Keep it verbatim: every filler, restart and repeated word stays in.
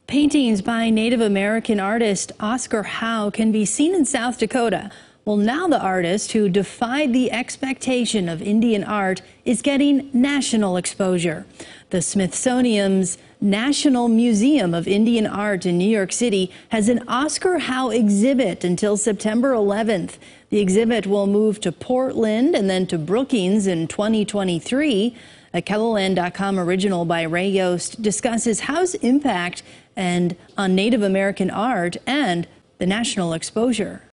Paintings by Native American artist Oscar Howe can be seen in South Dakota. Well, now the artist who defied the expectation of Indian art is getting national exposure. The Smithsonian's National Museum of Indian Art in New York City has an Oscar Howe exhibit until September eleventh. The exhibit will move to Portland and then to Brookings in twenty twenty-three. A Kelloland dot com original by Ray Yost discusses Howe's impact and on Native American art and the national exposure.